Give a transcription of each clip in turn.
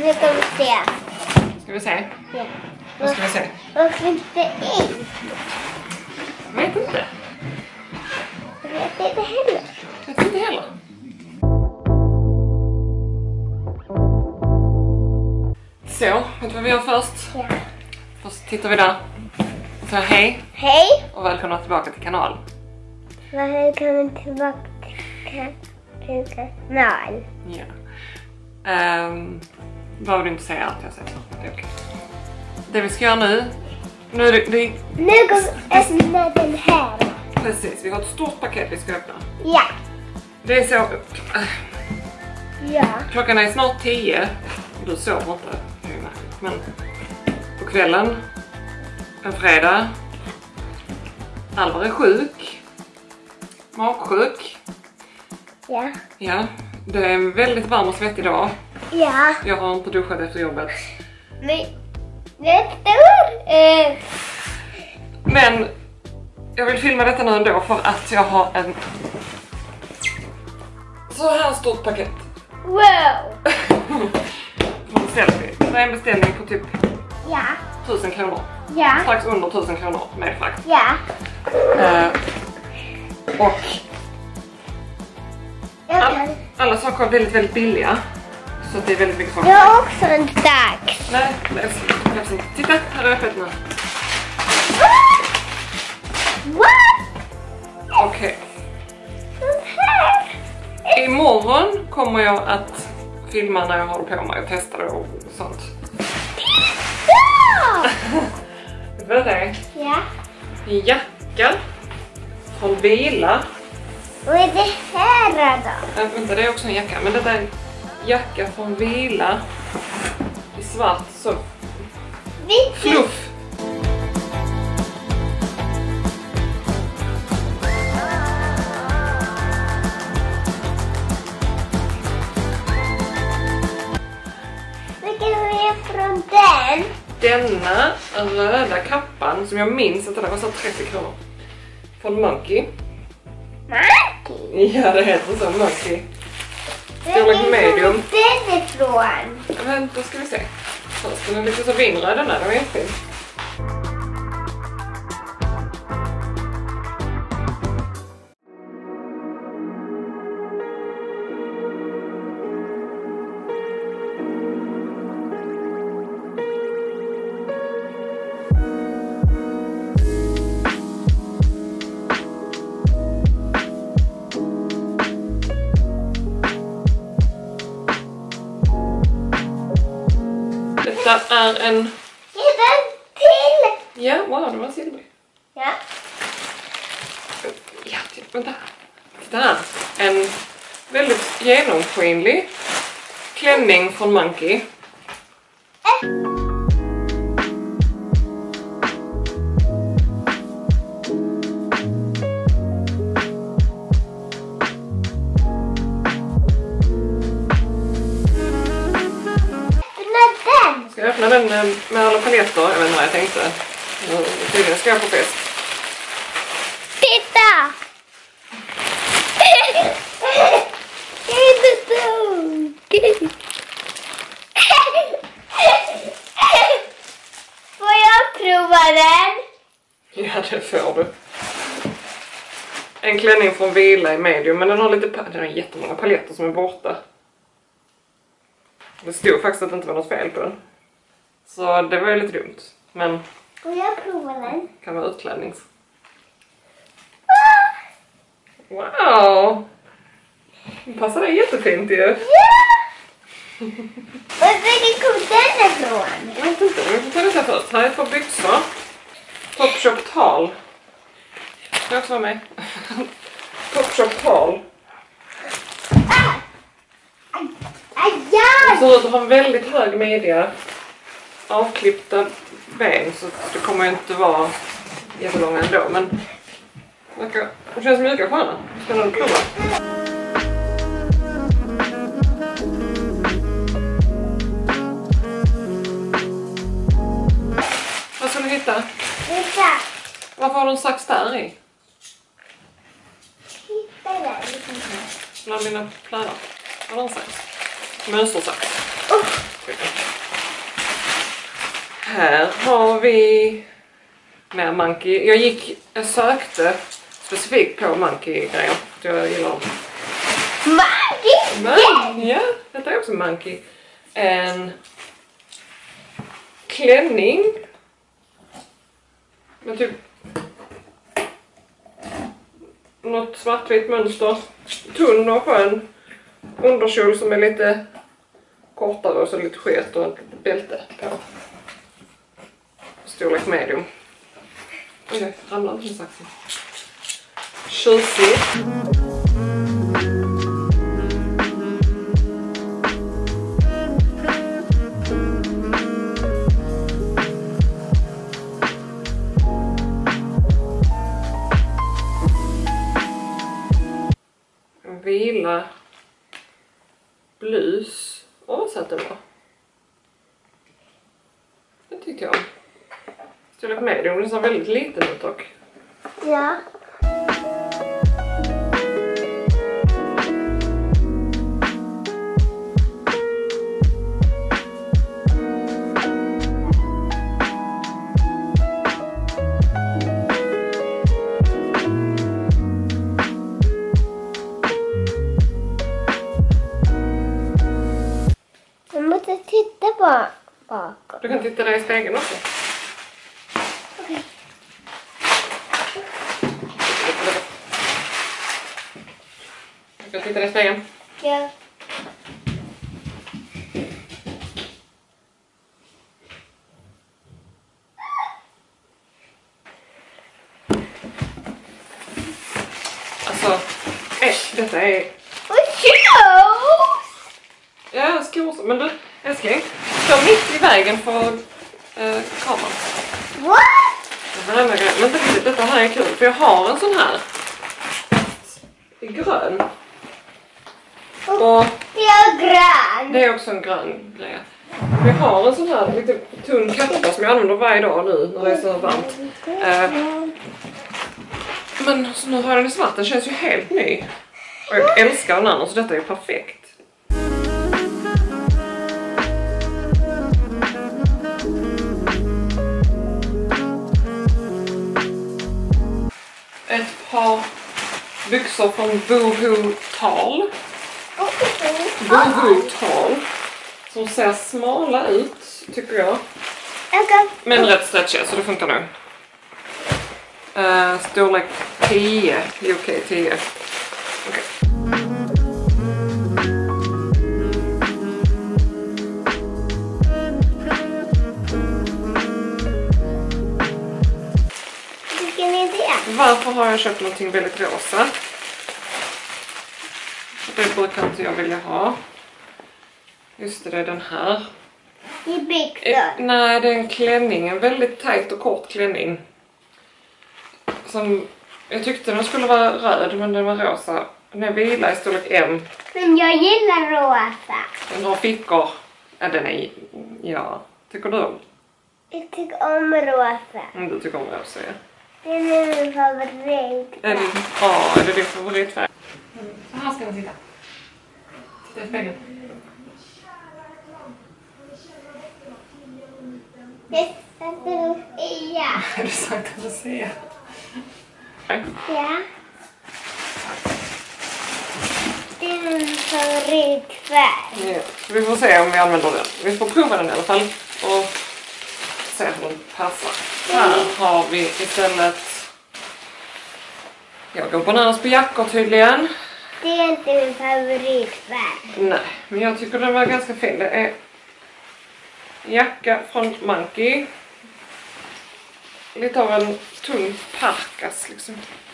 Nu ska vi se. Ska vi se? Ja. Vad ska vi se? Vad finns det i? Jag vet inte. Jag vet inte heller. Jag vet inte heller. Så, vet du vad vi gör först? Ja. Först tittar vi där. Och säger hej. Hej. Och välkomna tillbaka till kanalen. Välkommen tillbaka till kanal. Ja. Behöver du inte säga allt jag säger så. Det är okej. Det vi ska göra nu. Nu är det Nu går vi öppna den här. precis, vi har ett stort paket vi ska öppna. Ja. Det är så... Ja. Klockan är snart 10. Du sover inte. Det är ju märkligt. Men på kvällen. En fredag. Alvar är sjuk. Magsjuk. Ja. Ja. Det är en väldigt varm och svettig dag. Ja. Jag har inte duschat efter jobbet. Men det är stor. Men jag vill filma detta nu ändå för att jag har en så här stort paket. Wow. Från Selfie. Det är en beställning på typ Ja. 1000 kronor. Ja. Strax under 1000 kronor med frakt. Ja. Och Jag, alla saker är väldigt, väldigt billiga. Så det är väldigt mycket saker. jag har också en dags. Nej, det är titta, här är öppet nu. What? Okej. Imorgon kommer jag att filma när jag håller på med och testa det och sånt. Ja. Vet du vad det är? Ja. En jacka från Vila. Vad är det här då? Vänta, det är också en jacka. Men detta är en jacka från Vila. I svart så fluff. Vilken är från den? Denna röda kappan som jag minns att den kostar 30 kronor. Från Monkey. Monkey? Ja, det heter så, Monkey. Vilken Storlek medium. den ifrån? Men då ska vi se. Först den är lite så vinröd den här, den var jättefin. Detta är en... Ge den till! Ja, wow, den var silvrig. Ja. Ja, vänta. Titta här. En väldigt genomskinlig klänning från Monkey. Ska jag öppna den med alla paletter? Jag vet inte vad jag tänkte. Tydligen ska jag på fest. Titta! Får jag prova den? Ja, det får du. En klänning från Vila i medium, men den har jättemånga paletter som är borta. Det stod faktiskt att det inte var något fel på den. Så det var ju lite dumt. Men Får jag prova den? kan vara utklädnings. Wow! Den passar dig jättefint ju. Ja! Och vilken kom den ifrån? Jag vet inte, vi får ta detta först. Här är ett par byxor. Topshop Tal. Ska jag också vara med? Topshop Tal. Det ser ut att ha en väldigt hög media. Avklippta ben, så det kommer inte vara jättelånga ändå. Men det känns mjuka sköna. Ska nog prova. Vad ska du hitta? Titta! Varför har du en sax där i? Titta där. Bland mina kläder. Har du en sax? Mönstersax. här har vi med Monkey. Jag sökte specifikt på Monkey-grejer. Jag gillar dem. Monkey! Ja, detta är också Monkey. En klänning. Med typ något svartvitt mönster. Tunn och skön. Underkjol som är lite kortare och så lite sket och ett bälte på. Storlek medium. Oj, jag ramlar inte med saxen. Tjusigt. En vila blus. Åh, vad satt den var. Det tycker jag. Storlek medium, den ser väldigt liten ut dock. Ja. Jag måste titta bakåt. Du kan titta där i spegeln också. Okej. Du kan titta där i spegeln. Ja. Alltså, detta är... Ja, skor. Men du, älskling, står mitt i vägen för kameran. What? Det här är med grejer. Men detta här är kul, för jag har en sån här. I grön. Och Det är grön. det är också en grön grej. Jag har en sån här lite tunn kappa som jag använder varje dag nu när det är så varmt. Men så nu har jag den i svart, den känns ju helt ny. Och jag älskar den andra, så detta är ju perfekt. Ett par byxor från Boohoo Tall. Boohoo Tall. Som ser smala ut, tycker jag. Men rätt stretchiga, så det funkar nog. Storlek 10, UK 10. Okej. Vilken är det? Varför har jag köpt någonting väldigt rosa? Det brukar inte jag vilja ha. Just det är den här. I byxor. Nej, det är en klänning. En väldigt tajt och kort klänning. Som jag tyckte den skulle vara röd, men den var rosa. Den är vila i storlek M. Men jag gillar rosa. Den har fickor. Ja, den är... Ja, tycker du om? Jag tycker om rosa. Du tycker om rosa, ja. Det är min favorit. Är det din favoritfärg? Så här ska den sitta. Titta i spegeln. Det är Santa Lucia. Är det Santa Lucia? Ja. Det är min favoritfärg. Ja, vi får se om vi använder den. Vi får prova den i alla fall och se hur den passar. Här har vi istället... Jag går bananas på jackor tydligen. Det är inte min favoritfärg. Nej, men jag tycker den var ganska fin. Det är jacka från Monkey. Lite av en tung parkas liksom.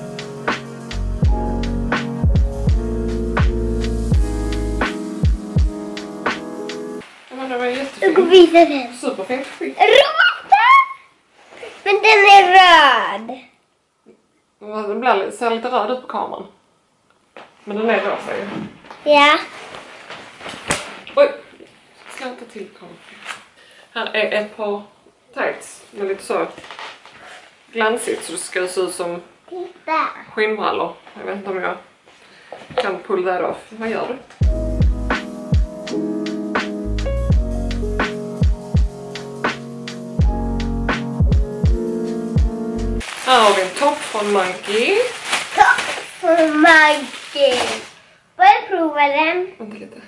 Men den var jättefin. Jag går visa den. Superfint skick. Rosa! Men den är röd. Den ser lite röd ut på kameran. Men den är rosa ju. Ja. Oj! Ska jag inte till kameran. Här är ett par tights med lite så glansigt så det ska se ut som Titta. skinnbrallor. Jag vet inte om jag kan pull that off. Vad gör du? Här har vi en topp från Monkey. Topp från Monkey. Får jag prova den? Vänta lite.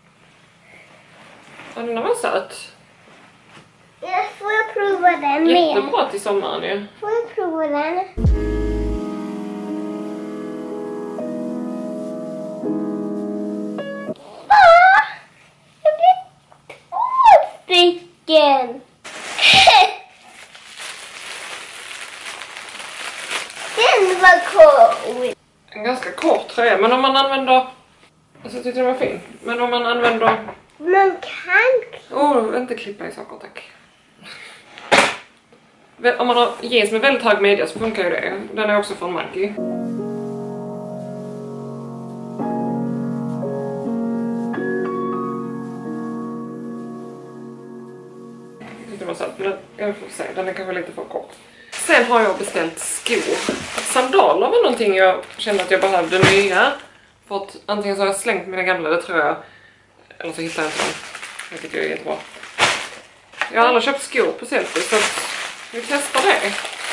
Ja, den var söt. Ja, får jag prova den med? Jättebra till sommaren ju. Får jag prova den? Jag blev 2 stycken. Den var cool. En ganska kort tröja, men om man använder... Alltså jag tyckte den var fin. Men om man använder... Man kan... inte klippa i saker, tack. Om man har jeans med väldigt hög midja så funkar ju det. Den är också från Monkey. Det var så att jag får se, den är kanske lite för kort. Sen har jag beställt skor. Sandaler var någonting jag kände att jag behövde nya. För att antingen så har jag slängt mina gamla, det tror jag. Eller så hittar jag inte dem. Det tycker jag är jättebra. Jag har aldrig köpt skor på Sellpy så vi testar det.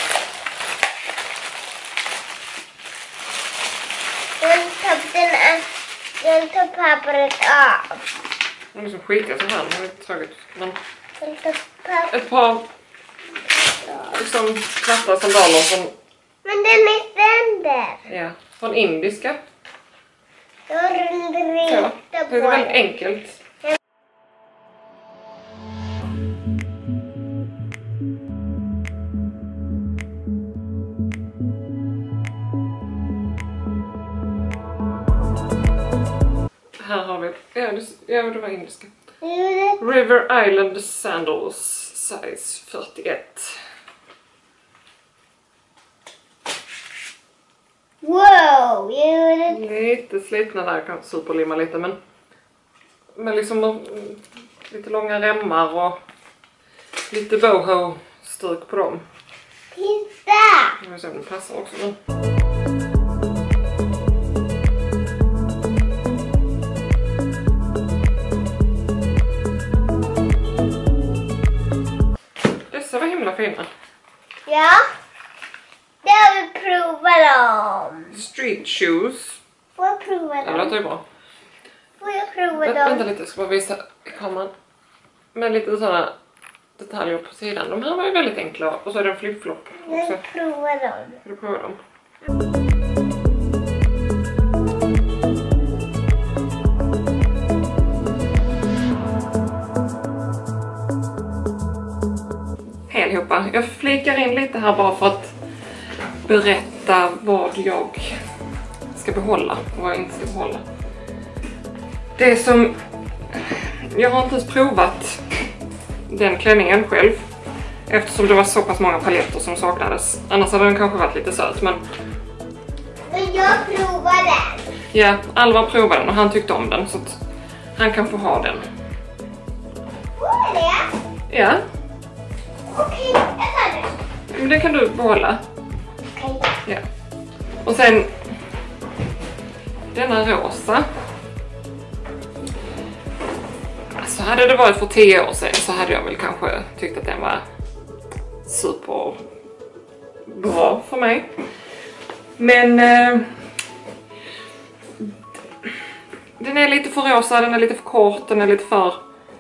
Den tar pappret av. Den är liksom skitig så här, det är lite tråkigt. Men Den tar pappret. ett par liksom platta sandaler från... Men den är ständer. Ja, från indiska. Jag rita Så, på det är väldigt den. enkelt. Här har vi, ja det var indiska. River Island Sandals, size 41. Wow, Lite slitna där, kan superlimma lite, men liksom lite långa remmar och lite boho-stuk på dem. titta! Jag vill se om det passar också. Men... Dessa var himla fina. Ja, jag vill prova dem. Street shoes. Får jag prova Det dem? låter ju bra. Får jag prova Vänta dem? lite, jag ska bara visa i kameran. Med lite sådana detaljer på sidan. De här var ju väldigt enkla. Och så är det en flip-flop Jag också. vill prova dem. Ska du prova dem? Hej allihopa. Jag flikar in lite här bara för att berätta vad jag ska behålla och vad jag inte ska behålla. Det som... Jag har inte ens provat den klänningen själv. Eftersom det var så pass många paletter som saknades. Annars hade den kanske varit lite söt, men... Men jag provar den. Ja, Alvar provade den och han tyckte om den, så att han kan få ha den. Får jag det? Ja, Okej, jag tar den. det kan du behålla. Okej. Ja. Och sen... Denna rosa. Alltså hade det varit för 10 år sedan så hade jag väl kanske tyckt att den var superbra för mig. Men den är lite för rosa, den är lite för kort, den är lite för...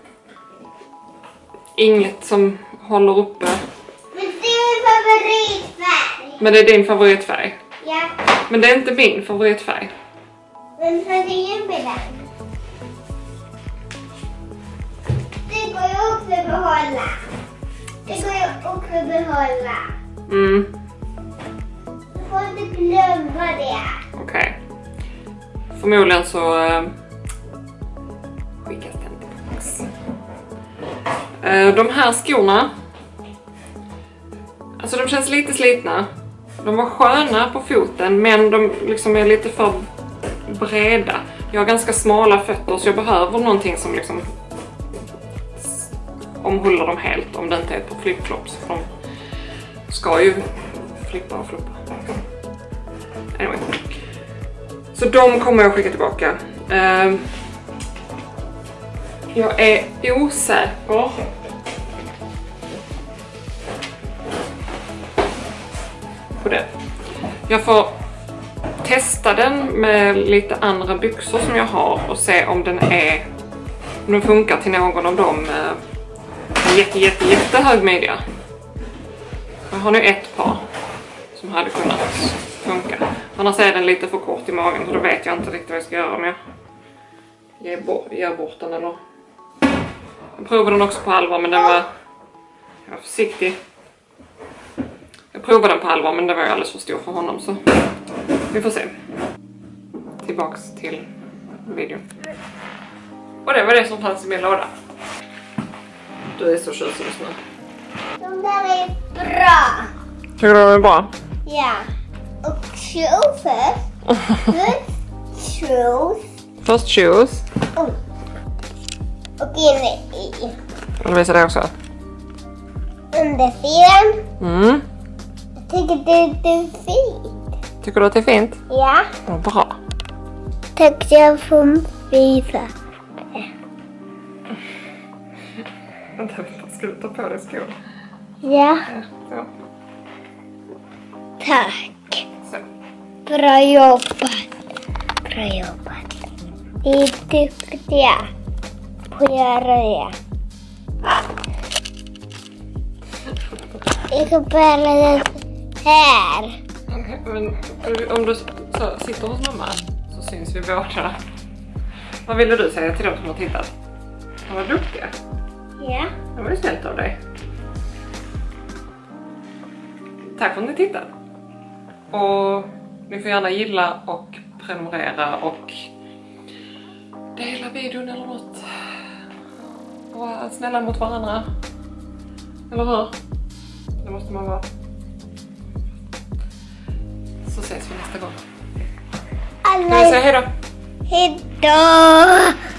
Inget som håller uppe. Men det är min favoritfärg. Men det är din favoritfärg. Ja, Men det är inte min favoritfärg. men för det är med den. Det går ju också att behålla. Det går ju också att behålla. Mm, Du får inte glömma det. okej. Förmodligen så skickas den tillbaks. De här skorna, alltså de känns lite slitna. De var sköna på foten, men de liksom är lite för breda. Jag har ganska smala fötter så jag behöver någonting som liksom omhullar dem helt, om det inte är ett par flip-flops. För de ska ju flippa och floppa. Anyway. Så de kommer jag skicka tillbaka. Jag är osäker på det. Jag får testa den med lite andra byxor som jag har och se om den funkar till någon av dem jätte hög midja. Jag har nu ett par som hade kunnat funka. Annars är den lite för kort i magen så då vet jag inte riktigt vad jag ska göra om jag ger bort den eller... Jag provade den också på allvar men den var... Jag var försiktig. Jag provade den på allvar men den var alldeles för stor för honom så... Vi får se. Tillbaks till videon. Och det var det som fanns i min låda. Du är så tjusig just nu. De där är bra. Tycker du de är bra? Ja. Och shoes Först shoes. Och inne i. Jag visar det också. Undersidan. Mm. Jag tycker det är fint. Tycker du att det är fint? Ja. Bra. Tack jag får visa. Vänta, ska du ta på dig skor? Ja. Så. Tack. Så. Bra jobbat. Bra jobbat. Vi är duktiga på att göra det. Jag kan bära den här. Okej, men om du sitter hos mamma så syns vi båda. Vad ville du säga till dem som har tittat? De var duktiga. Ja. Det var ju snällt av dig. Tack för att ni tittar. Och ni får gärna gilla och prenumerera och dela videon eller något. Och vara snälla mot varandra. Eller hur? Det måste man vara. Så ses vi nästa gång. Alla... Ska vi säga hej då? Hej då!